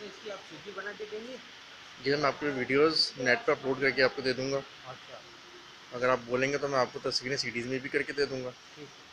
अच्छा, इसकी आप सीडी बना के देंगे? जी मैं आपको वीडियोस नेट पर अपलोड करके आपको दे दूँगा। अच्छा। अगर आप बोलेंगे तो मैं आपको तस्वीरें सीडीज़ में भी करके दे दूँगा। ठीक है।